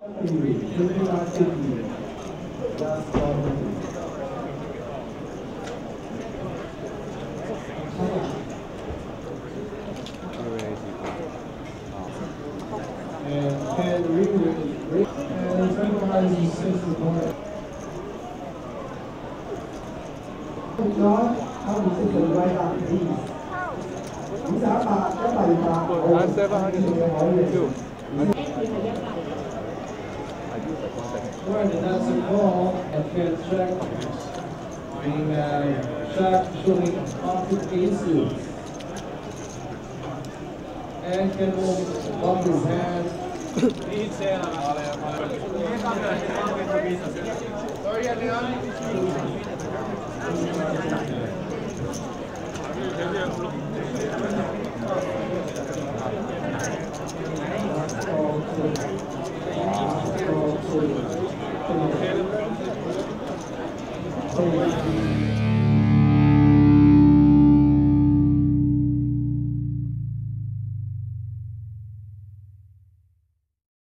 And read and summarizes since the point. Nói không thì sẽ tự quay lại thì cũng sẽ bà cái bài Right, and that's a call and can check being shot showing optic aces. And can bump his hand. Sorry.